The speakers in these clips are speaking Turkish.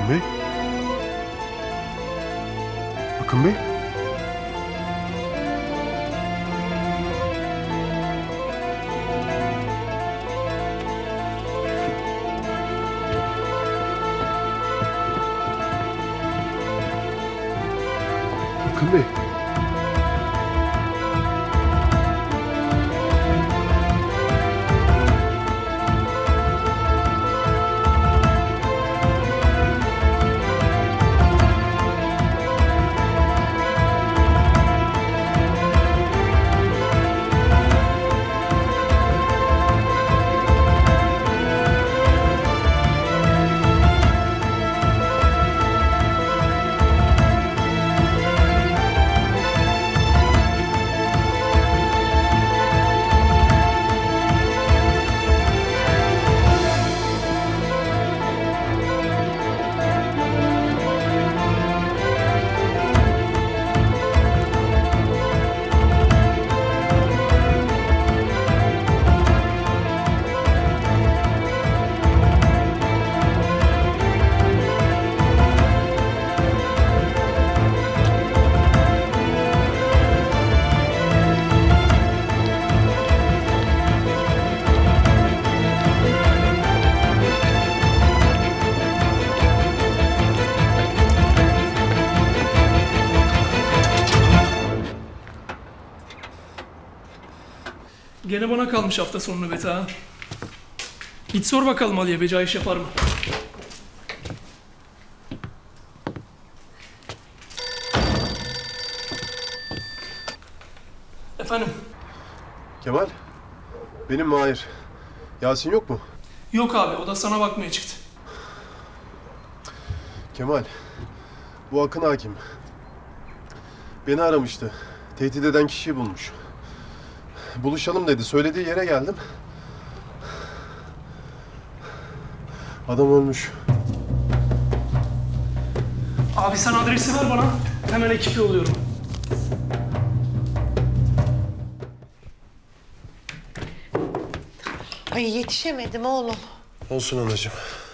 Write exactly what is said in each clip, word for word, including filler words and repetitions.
Bey? Akın Bey? Akın Bey. Gene bana kalmış hafta sonu nöbeti ha. Git sor bakalım Ali'ye beca iş yapar mı? Efendim? Kemal, benim Mahir. Yasin yok mu? Yok abi, o da sana bakmaya çıktı. Kemal, bu Akın hakim. Beni aramıştı. Tehdit eden kişiyi bulmuş. Buluşalım dedi. Söylediği yere geldim. Adam ölmüş. Abi sen adresi ver bana. Hemen ekip yolluyorum. Ay yetişemedim oğlum. Olsun anacığım.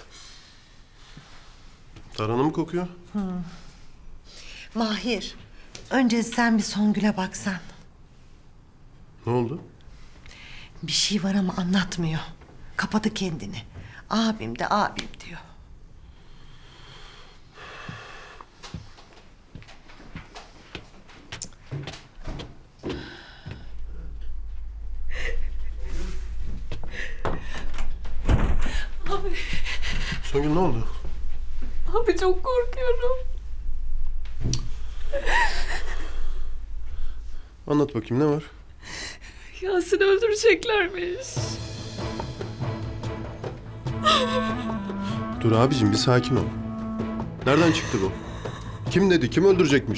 Tarhana mı kokuyor? Hmm. Mahir, önce sen bir Songül'e baksan. Ne oldu? Bir şey var ama anlatmıyor. Kapadı kendini. Abim de abim diyor. Abi. Songül ne oldu? Abi çok korkuyorum. Anlat bakayım, ne var? Yasin'i öldüreceklermiş. Dur abicim, bir sakin ol. Nereden çıktı bu? Kim dedi, kim öldürecekmiş?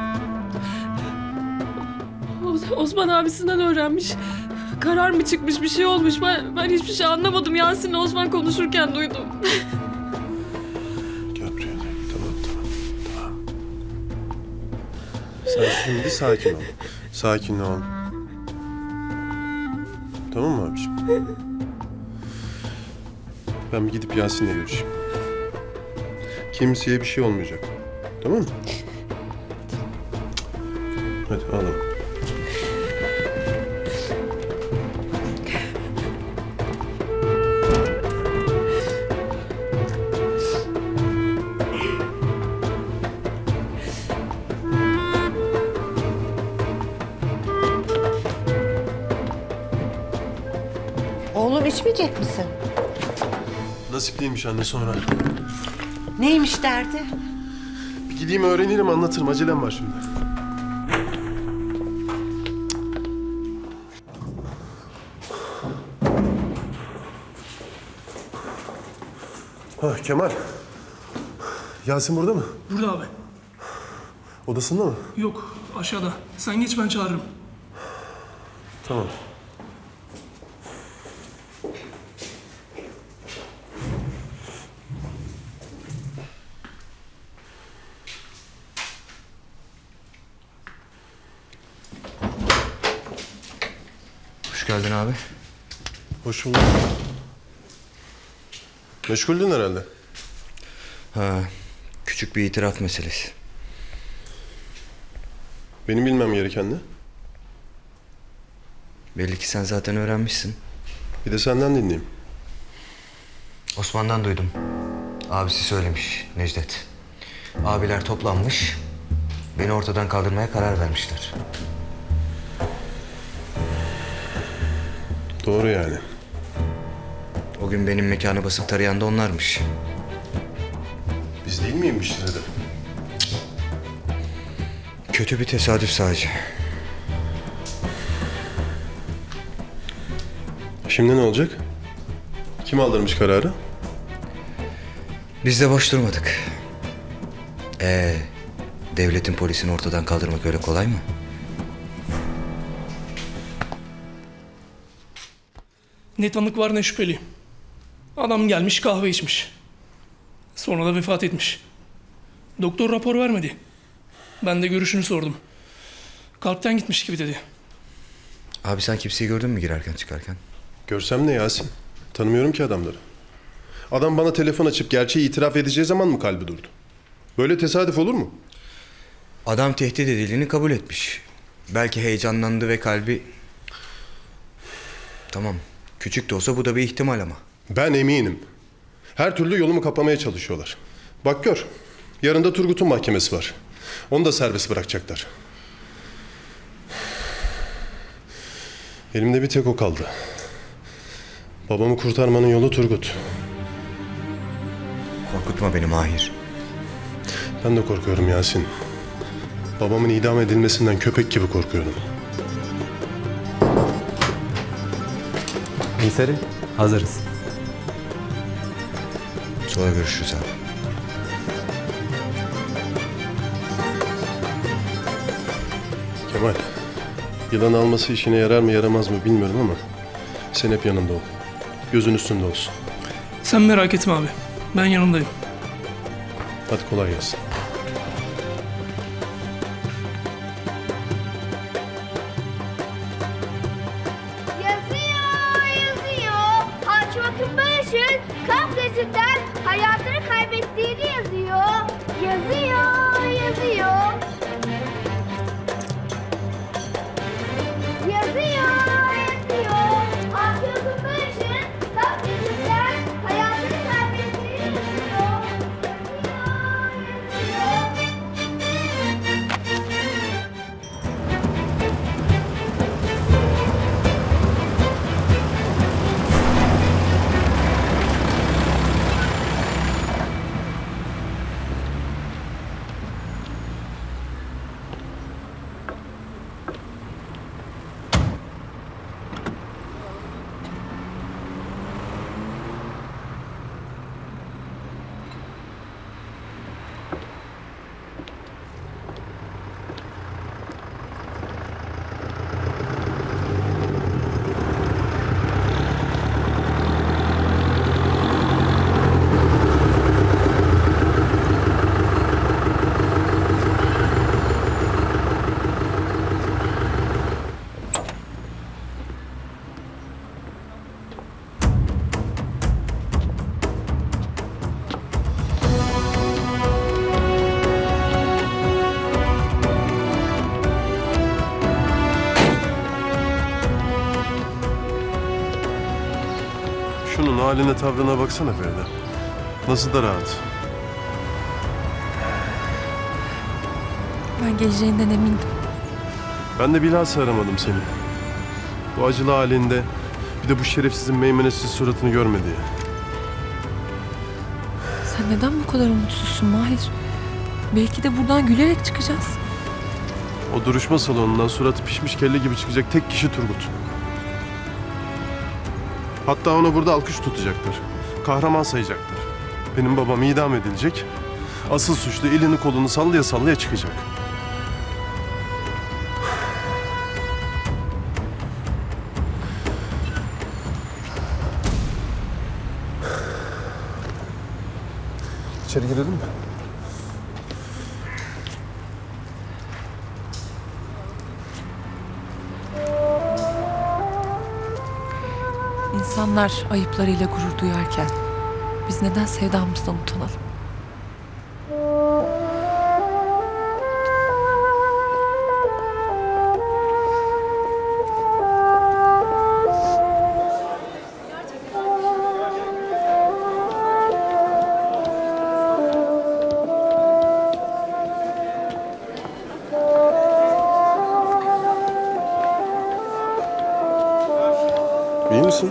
Osman abisinden öğrenmiş. Karar mı çıkmış, bir şey olmuş. Ben, ben hiçbir şey anlamadım. Yasin'le Osman konuşurken duydum. Gel buraya. Tamam, tamam, tamam. Sen şimdi sakin ol. Sakin ol. Tamam mı abiciğim? Ben bir gidip Yasin'le görüşeyim. Kimseye bir şey olmayacak. Tamam mı? Hadi ağlama. Oğlum içmeyecek misin? Nasipliymiş anne sonra. Neymiş derdi? Bir gideyim öğrenirim, anlatırım. Acelem var şimdi. Ha Kemal. Yasin burada mı? Burada abi. Odasında mı? Yok, aşağıda. Sen geç, ben çağırırım. Tamam. Hoş geldin abi. Hoş bulduk. Meşguldün herhalde. Ha, Küçük bir itiraf meselesi. Benim bilmem gereken ne? Belli ki sen zaten öğrenmişsin. Bir de senden dinleyeyim. Osman'dan duydum. Abisi söylemiş, Necdet. Abiler toplanmış, beni ortadan kaldırmaya karar vermişler. Doğru yani. O gün benim mekanı basıp tarayan da onlarmış. Biz değil miymişiz dedi. Kötü bir tesadüf sadece. Şimdi ne olacak? Kim aldırmış kararı? Biz de boş durmadık. Ee, devletin polisini ortadan kaldırmak öyle kolay mı? Ne tanık var ne şüpheli. Adam gelmiş kahve içmiş. Sonra da vefat etmiş. Doktor rapor vermedi. Ben de görüşünü sordum. Kalpten gitmiş gibi dedi. Abi sen kimseyi gördün mü girerken çıkarken? Görsem ne Yasin? Tanımıyorum ki adamları. Adam bana telefon açıp gerçeği itiraf edeceği zaman mı kalbi durdu? Böyle tesadüf olur mu? Adam tehdit edildiğini kabul etmiş. Belki heyecanlandı ve kalbi... Tamam, küçük de olsa bu da bir ihtimal ama. Ben eminim. Her türlü yolumu kapamaya çalışıyorlar. Bak gör. Yarın da Turgut'un mahkemesi var. Onu da serbest bırakacaklar. Elimde bir tek o kaldı. Babamı kurtarmanın yolu Turgut. Korkutma beni Mahir. Ben de korkuyorum Yasin. Babamın idam edilmesinden köpek gibi korkuyorum. Ensari, hazırız. Sonra görüşürüz abi. Kemal, yılan alması işine yarar mı yaramaz mı bilmiyorum ama sen hep yanında ol. Gözün üstünde olsun. Sen merak etme abi. Ben yanındayım. Hadi kolay gelsin. Yazıyor, yazıyor. Aç bakın Barış'ın kalp gözünden hayatını kaybettiğini yazıyor. Yazıyor, yazıyor. Yazıyor, yazıyor. Aç bakın Barış'ın kalp gözünden hayatını kaybettiğini yazıyor. Yazıyor, yazıyor. Şunun haline tavrına baksana Feride. Nasıl da rahat. Ben geleceğinden emindim. Ben de bilhassa aramadım seni. Bu acılı halinde bir de bu şerefsizin meymenetsiz suratını görme diye. Sen neden bu kadar umutsuzsun Mahir? Belki de buradan gülerek çıkacağız. O duruşma salonundan suratı pişmiş kelle gibi çıkacak tek kişi Turgut. Hatta ona burada alkış tutacaklar. Kahraman sayacaklar. Benim babam idam edilecek. Asıl suçlu elini kolunu sallaya sallaya çıkacak. İçeri girelim mi? İnsanlar ayıplarıyla gurur duyarken biz neden sevdamızdan utanalım? İyi misin?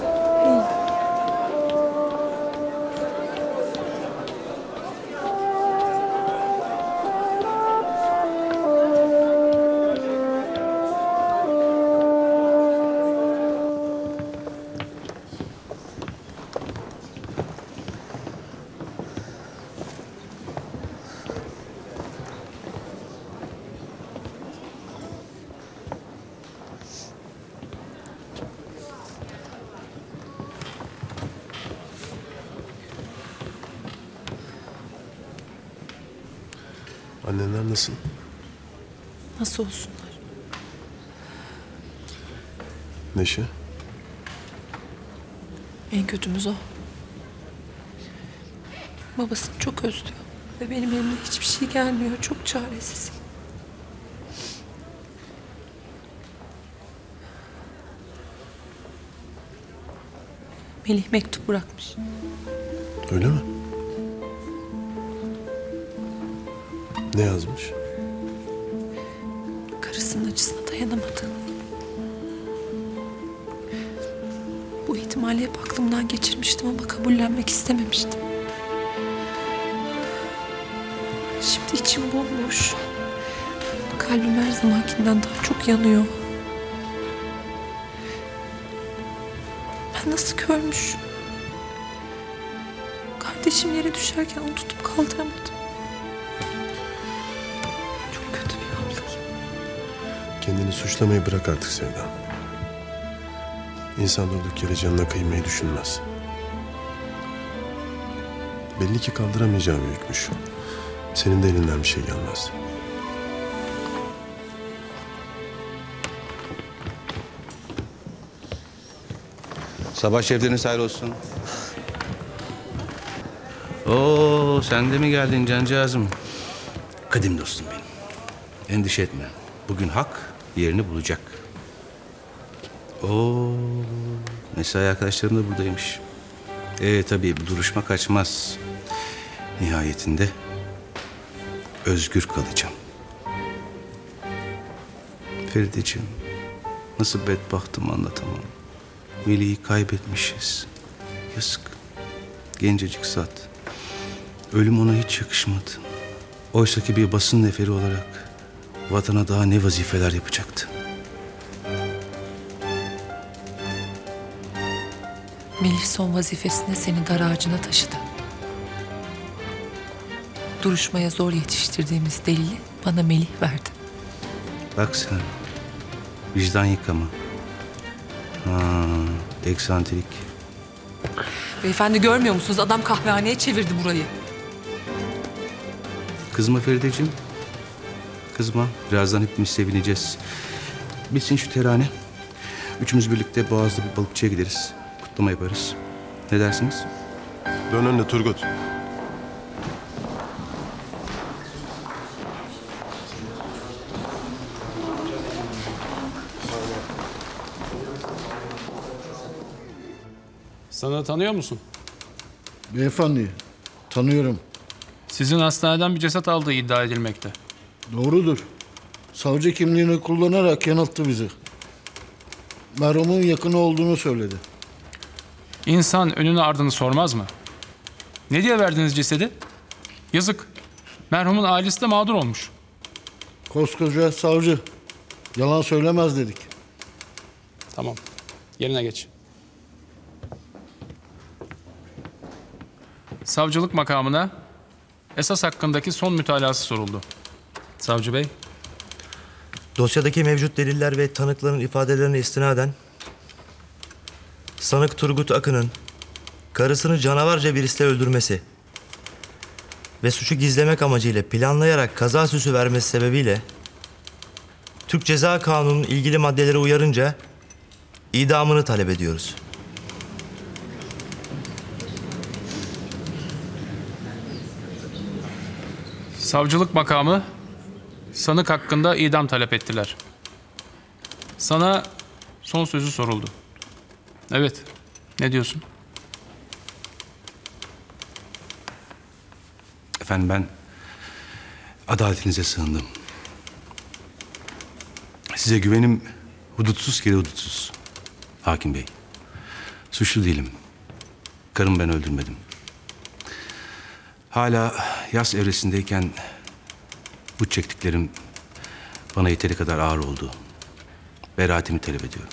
Annenler nasıl? Nasıl olsunlar? Neşe? En kötümüz o. Babasını çok özlüyor. Ve benim elimden hiçbir şey gelmiyor. Çok çaresiz. Melih mektup bırakmış. Öyle mi? Ne yazmış? Karısının acısına dayanamadı. Bu ihtimali hep aklımdan geçirmiştim ama kabullenmek istememiştim. Şimdi içim bomboş. Kalbim her zamankinden daha çok yanıyor. Ben nasıl görmüş? Kardeşim yere düşerken onu tutup kaldıramadım. Çok kötü bir ablayım. Kendini suçlamayı bırak artık Sevda. İnsan durduk yere canına kıymayı düşünmez. Belli ki kaldıramayacağı bir yükmüş. Senin de elinden bir şey gelmez. Sabah şefleriniz hayır olsun. Oo, sen de mi geldin cancağızım? Kadim dostum benim. Endişe etme. Bugün hak yerini bulacak. Oo, mesai arkadaşlarım da buradaymış. Ee tabii bu duruşma kaçmaz. Nihayetinde özgür kalacağım. Ferideciğim, nasıl bedbahtım anlatamam. Melih'i kaybetmişiz. Yazık. Gencecik zat. Ölüm ona hiç yakışmadı. Oysa ki bir basın neferi olarak vatana daha ne vazifeler yapacaktı. Melih son vazifesinde seni dar ağacına taşıdı. Duruşmaya zor yetiştirdiğimiz delili bana Melih verdi. Bak sen. Vicdan yıkama. Ha, eksantrik. Beyefendi görmüyor musunuz? Adam kahvehaneye çevirdi burayı. Kızma Ferideciğim. Kızma. Birazdan hepimiz sevineceğiz. Bitsin şu terane. Üçümüz birlikte Boğaz'da bir balıkçıya gideriz. Kutlama yaparız. Ne dersiniz? Dön önüne Turgut. Sana tanıyor musun? Beyefendi, tanıyorum. Sizin hastaneden bir ceset aldığı iddia edilmekte. Doğrudur. Savcı kimliğini kullanarak yanılttı bizi. Merhumun yakını olduğunu söyledi. İnsan önünü ardını sormaz mı? Ne diye verdiniz cesedi? Yazık. Merhumun ailesi de mağdur olmuş. Koskoca savcı. Yalan söylemez dedik. Tamam. Yerine geç. Savcılık makamına esas hakkındaki son mütalası soruldu. Savcı Bey. Dosyadaki mevcut deliller ve tanıkların ifadelerine istinaden sanık Turgut Akın'ın karısını canavarca virüsle öldürmesi ve suçu gizlemek amacıyla planlayarak kaza süsü vermesi sebebiyle Türk Ceza Kanunu'nun ilgili maddeleri uyarınca idamını talep ediyoruz. Savcılık makamı sanık hakkında idam talep ettiler. Sana son sözü soruldu. Evet. Ne diyorsun? Efendim ben adaletinize sığındım. Size güvenim hudutsuz kere hudutsuz. Hakim Bey. Suçlu değilim. Karımı ben öldürmedim. Hala yas evresindeyken bu çektiklerim bana yeteri kadar ağır oldu. Beraatimi talep ediyorum.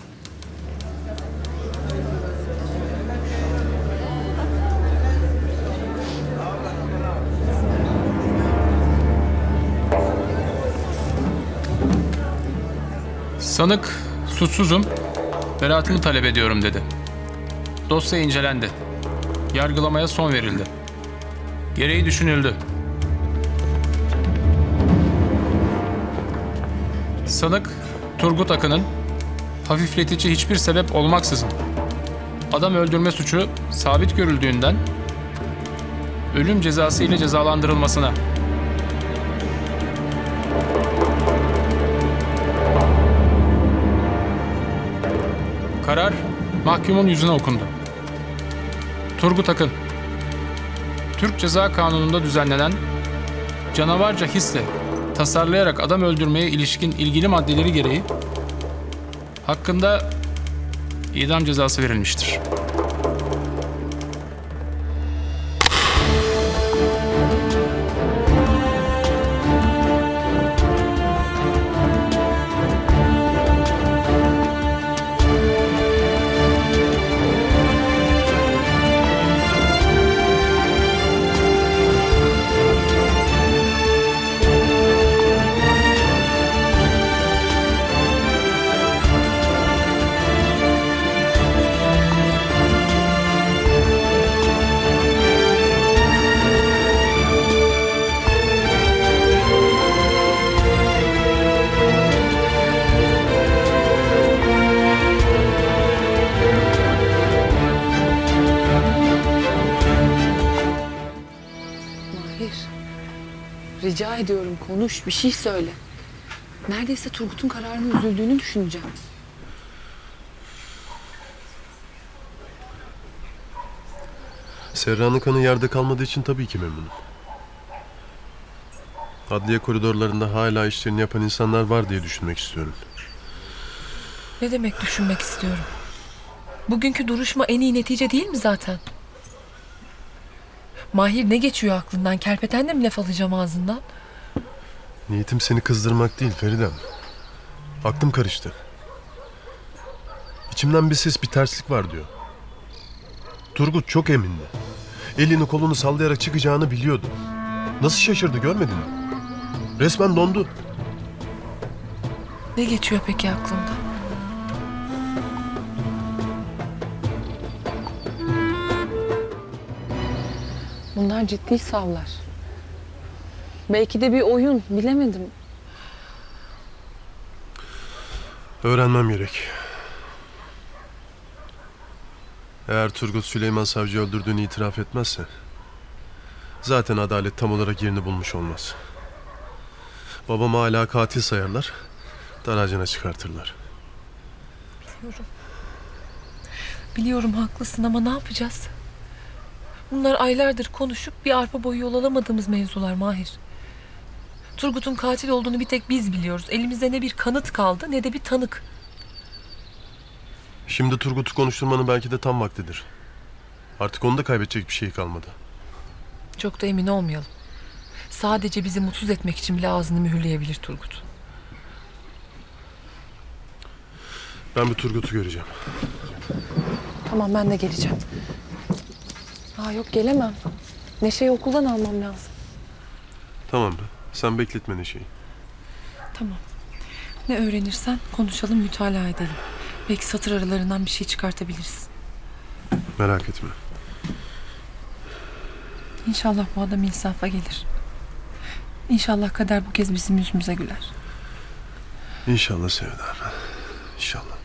Sanık suçsuzum, beraatimi talep ediyorum dedi. Dosya incelendi. Yargılamaya son verildi. Gereği düşünüldü. Sanık Turgut Akın'ın hafifletici hiçbir sebep olmaksızın adam öldürme suçu sabit görüldüğünden ölüm cezası ile cezalandırılmasına, karar mahkumun yüzüne okundu. Turgut Akın, Türk Ceza Kanunu'nda düzenlenen canavarca hisle tasarlayarak adam öldürmeye ilişkin ilgili maddeleri gereği hakkında idam cezası verilmiştir. Rica ediyorum konuş, bir şey söyle. Neredeyse Turgut'un kararının üzüldüğünü düşüneceğim. Serra'nın kanı yerde kalmadığı için tabii ki memnunum. Adliye koridorlarında hala işlerini yapan insanlar var diye düşünmek istiyorum. Ne demek düşünmek istiyorum? Bugünkü duruşma en iyi netice değil mi zaten? Mahir, ne geçiyor aklından? Kerpetenle mi laf alacağım ağzından? Niyetim seni kızdırmak değil Feridem. Aklım karıştı. İçimden bir ses bir terslik var diyor. Turgut çok emindi. Elini kolunu sallayarak çıkacağını biliyordu. Nasıl şaşırdı görmedin mi? Resmen dondu. Ne geçiyor peki aklında? Bunlar ciddi savlar. Belki de bir oyun, bilemedim. Öğrenmem gerek. Eğer Turgut Süleyman Savcı'yı öldürdüğünü itiraf etmezse zaten adalet tam olarak yerini bulmuş olmaz. Babamı hala katil sayarlar, dar ağacına çıkartırlar. Biliyorum. Biliyorum haklısın ama ne yapacağız? Bunlar aylardır konuşup bir arpa boyu yol alamadığımız mevzular Mahir. Turgut'un katil olduğunu bir tek biz biliyoruz. Elimizde ne bir kanıt kaldı ne de bir tanık. Şimdi Turgut'u konuşturmanın belki de tam vaktidir. Artık onu da kaybedecek bir şey kalmadı. Çok da emin olmayalım. Sadece bizi mutsuz etmek için bile ağzını mühürleyebilir Turgut. Ben bir Turgut'u göreceğim. Tamam, ben de geleceğim. Aa, yok gelemem. Neşe'yi okuldan almam lazım. Tamam be. Sen bekletme Neşe'yi. Tamam. Ne öğrenirsen konuşalım, mütalaa edelim. Belki satır aralarından bir şey çıkartabiliriz. Merak etme. İnşallah bu adam insafa gelir. İnşallah kader bu kez bizim yüzümüze güler. İnşallah Sevda. İnşallah.